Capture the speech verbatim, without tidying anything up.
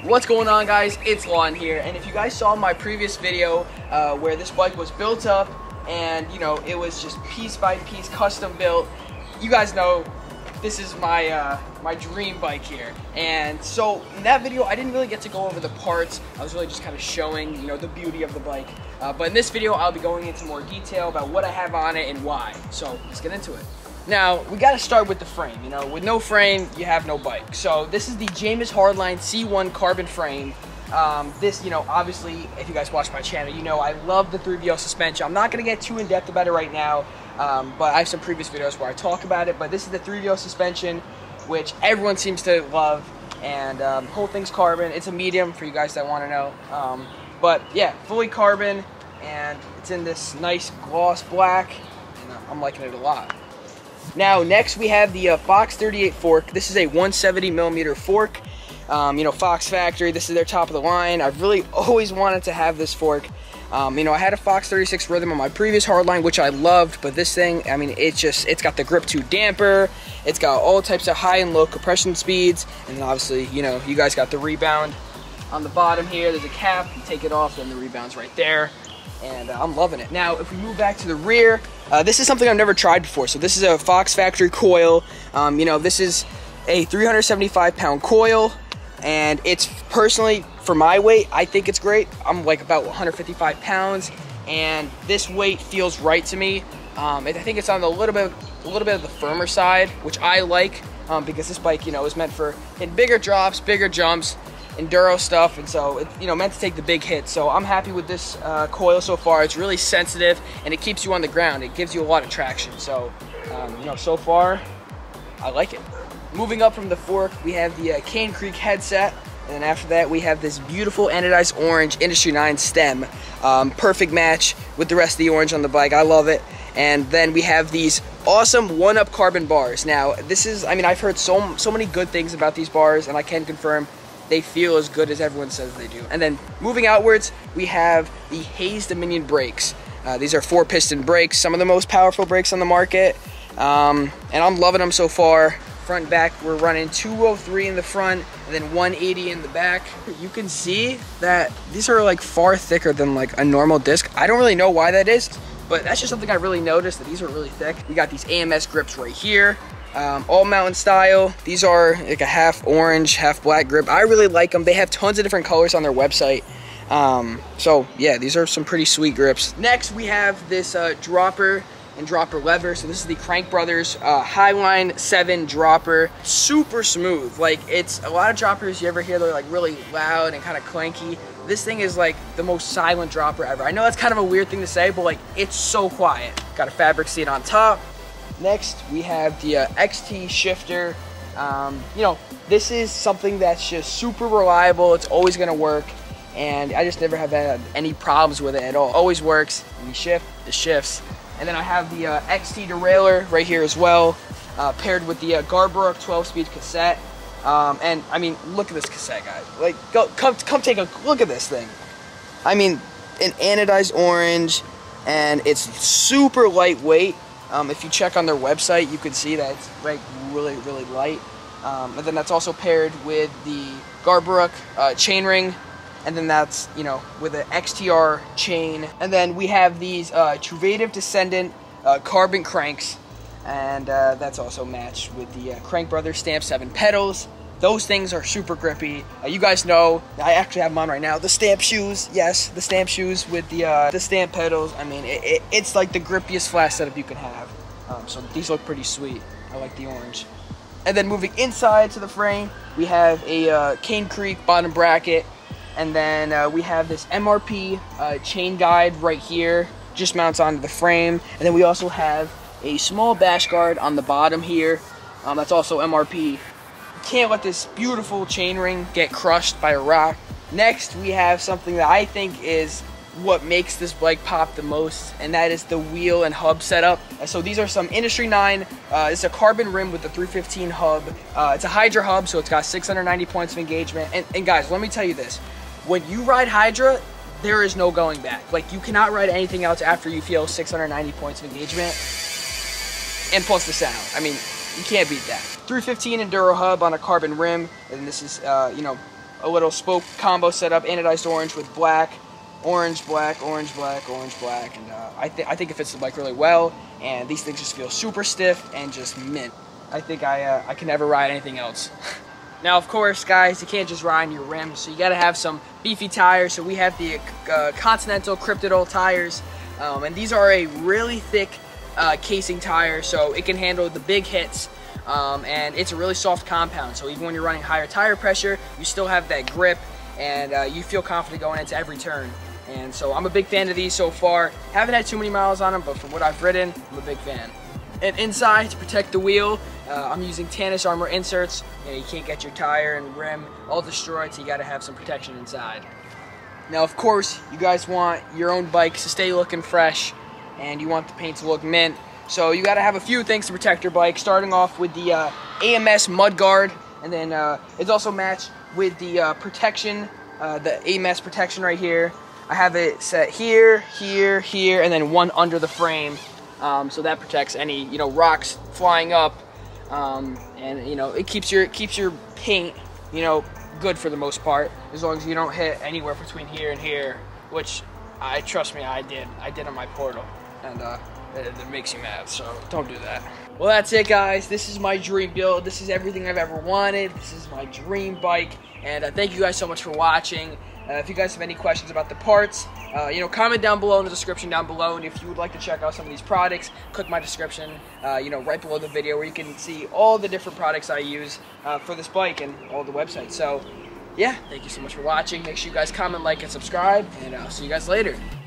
What's going on, guys? It's Lon here, and if you guys saw my previous video uh, where this bike was built up and you know it was just piece by piece custom built, you guys know this is my uh, my dream bike here. And so in that video I didn't really get to go over the parts. I was really just kind of showing you know the beauty of the bike, uh, but in this video I'll be going into more detail about what I have on it and why. So let's get into it. Now, we got to start with the frame. You know, with no frame, you have no bike. So this is the Jamis Hardline C one carbon frame. Um, this, you know, obviously, if you guys watch my channel, you know I love the three V O suspension. I'm not going to get too in-depth about it right now, um, but I have some previous videos where I talk about it. But this is the three V O suspension, which everyone seems to love. And um, whole thing's carbon. It's a medium for you guys that want to know. Um, but, yeah, fully carbon, and it's in this nice gloss black, and I'm liking it a lot. Now, next we have the uh, Fox thirty-eight fork. This is a one seventy millimeter fork. Um, you know, Fox Factory, this is their top of the line. I've really always wanted to have this fork. Um, you know, I had a Fox thirty-six Rhythm on my previous hardline, which I loved, but this thing, I mean, it's just, it's got the Grip two damper, it's got all types of high and low compression speeds, and then obviously, you know, you guys got the rebound on the bottom here. There's a cap, you take it off, then the rebound's right there. And uh, I'm loving it. Now, if we move back to the rear, uh, this is something I've never tried before. So this is a Fox Factory coil. Um, you know, this is a three hundred seventy-five pound coil, and it's personally, for my weight, I think it's great. I'm like about one hundred fifty-five pounds, and this weight feels right to me. Um, I think it's on the little bit, a little bit of the firmer side, which I like um, because this bike, you know, is meant for hitting bigger drops, bigger jumps, enduro stuff, and so it's, you know, meant to take the big hits. So I'm happy with this uh, coil so far. It's really sensitive and it keeps you on the ground. It gives you a lot of traction. So um, you know, so far I like it. Moving up from the fork, we have the uh, Cane Creek headset, and then after that we have this beautiful anodized orange Industry nine stem. Um, perfect match with the rest of the orange on the bike. I love it. And then we have these awesome one-up carbon bars. Now this is, I mean, I've heard so so many good things about these bars, and I can confirm they feel as good as everyone says they do. And then moving outwards, we have the Hayes Dominion brakes. Uh, these are four piston brakes, some of the most powerful brakes on the market. Um, and I'm loving them so far. Front and back, we're running two oh three in the front and then one eighty in the back. You can see that these are like far thicker than like a normal disc. I don't really know why that is, but that's just something I really noticed, that these are really thick. We got these A M S grips right here. Um, all mountain style. These are like a half orange, half black grip. I really like them. They have tons of different colors on their website. Um, so yeah, these are some pretty sweet grips. Next, we have this uh, dropper and dropper lever. So this is the Crank Brothers uh, Highline seven dropper. Super smooth. Like, it's a lot of droppers you ever hear, they're like really loud and kind of clanky. This thing is like the most silent dropper ever. I know that's kind of a weird thing to say, but like, it's so quiet. Got a fabric seat on top. Next, we have the uh, X T shifter. Um, you know, this is something that's just super reliable. It's always gonna work, and I just never have had any problems with it at all. Always works. When you shift, it shifts. And then I have the uh, X T derailleur right here as well, uh, paired with the uh, Garbrook twelve speed cassette. Um, and I mean, look at this cassette, guys. Like, go, come, come take a look at this thing. I mean, an anodized orange, and it's super lightweight. Um, if you check on their website, you can see that it's like really, really light. Um, and then that's also paired with the Garbrook uh, chainring, and then that's, you know, with an X T R chain. And then we have these uh, Truvative Descendant uh, carbon cranks, and uh, that's also matched with the uh, Crank Brothers Stamp seven pedals. Those things are super grippy. Uh, you guys know, I actually have them on right now. The Stamp shoes, yes, the Stamp shoes with the uh, the Stamp pedals. I mean, it, it, it's like the grippiest flash setup you can have. Um, so these look pretty sweet. I like the orange. And then moving inside to the frame, we have a uh, Cane Creek bottom bracket, and then uh, we have this M R P uh, chain guide right here, just mounts onto the frame. And then we also have a small bash guard on the bottom here. Um, that's also M R P. Can't let this beautiful chainring get crushed by a rock. Next, we have something that I think is what makes this bike pop the most, and that is the wheel and hub setup. So these are some Industry nine. Uh, it's a carbon rim with the three fifteen hub. Uh, it's a Hydra hub, so it's got six hundred ninety points of engagement. And, and guys, let me tell you this. When you ride Hydra, there is no going back. Like, you cannot ride anything else after you feel six hundred ninety points of engagement. And plus the sound. I mean, you can't beat that. three fifteen Enduro hub on a carbon rim, and this is, uh, you know, a little spoke combo setup, anodized orange with black, orange, black, orange, black, orange, black, and uh, I, th I think it fits the bike really well, and these things just feel super stiff and just mint. I think I, uh, I can never ride anything else. Now, of course, guys, you can't just ride on your rims, so you got to have some beefy tires. So we have the uh, Continental Cryptidol tires, um, and these are a really thick uh, casing tire, so it can handle the big hits, um, and it's a really soft compound. So even when you're running higher tire pressure, you still have that grip, and uh, you feel confident going into every turn. And so I'm a big fan of these so far. Haven't had too many miles on them, but from what I've ridden, I'm a big fan. And inside, to protect the wheel, uh, I'm using Tannus Armor inserts. You know, you can't get your tire and rim all destroyed, so you gotta have some protection inside. Now, of course, you guys want your own bikes to stay looking fresh, and you want the paint to look mint. So you gotta have a few things to protect your bike, starting off with the uh, A M S Mud Guard, and then uh, it's also matched with the uh, protection, uh, the A M S protection right here. I have it set here, here, here, and then one under the frame. Um, so that protects any, you know, rocks flying up, um, and you know, it keeps your it keeps your paint, you know, good for the most part, as long as you don't hit anywhere between here and here, which I trust me, I did. I did on my Portal, and uh, it, it makes you mad. So don't do that. Well, that's it, guys. This is my dream build. This is everything I've ever wanted. This is my dream bike, and uh, thank you guys so much for watching. Uh, if you guys have any questions about the parts, uh, you know, comment down below in the description down below. And if you would like to check out some of these products, click my description, uh, you know, right below the video, where you can see all the different products I use uh, for this bike and all the websites. So, yeah, thank you so much for watching. Make sure you guys comment, like, and subscribe, and I'll see you guys later.